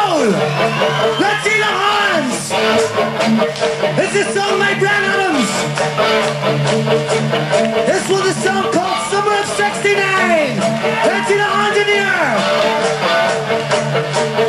soul. Let's see the hands. It's a song by Brian Adams. This was a song called Summer of '69. Let's see the hands in the air.